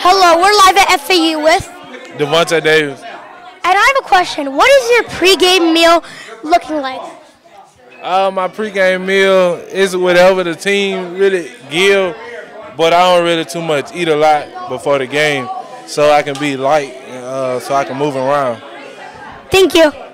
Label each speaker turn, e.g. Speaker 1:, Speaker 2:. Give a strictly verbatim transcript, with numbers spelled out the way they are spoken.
Speaker 1: Hello, we're live at F A U with
Speaker 2: Devontae Davis.
Speaker 1: And I have a question. What is your pregame meal looking like?
Speaker 2: Uh, my pregame meal is whatever the team really give, but I don't really too much eat a lot before the game, so I can be light, uh, so I can move around.
Speaker 1: Thank you.